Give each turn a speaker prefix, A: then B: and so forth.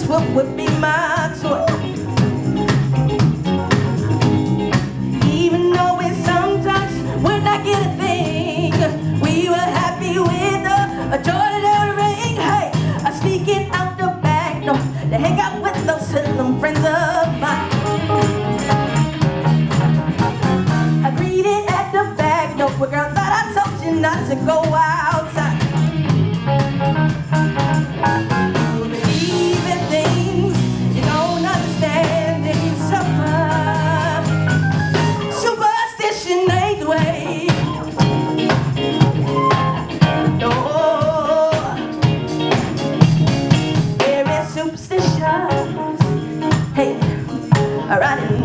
A: what would be my choice. Even though we sometimes would not get a thing, we were happy with the joy of the ring. Hey, sneaking out the back door to hang out with those Muslim friends of mine. I greeted at the back door, but girl, thought I told you not to go outside. Believe in things you don't understand and you suffer. Superstition ain't the way. No, there is superstitions. Hey, riding